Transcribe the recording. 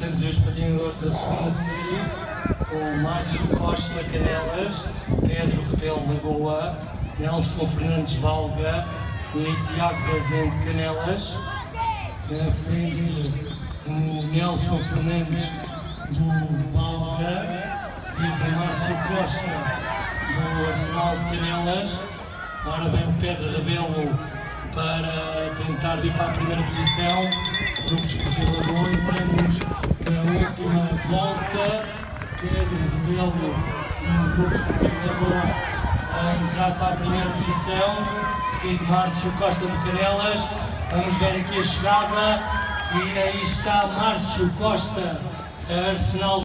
temos os patinadores da segunda série, com Márcio Costa Canelas, Pedro Rebelo Lagoa, Nelson Fernandes Valga e Tiago Rezende Canelas. Na frente, o Nelson Fernandes do Valga, seguido por Márcio Costa do Arsenal de Canelas. Agora vem o Pedro Rebelo para tentar vir para a primeira posição. Grupo Desportivo Lagoa, temos na última volta Pedro Rebelo no Grupo Desportivo Lagoa a entrar para a primeira posição, seguido Márcio Costa de Canelas. Vamos ver aqui a chegada e aí está Márcio Costa, Arsenal.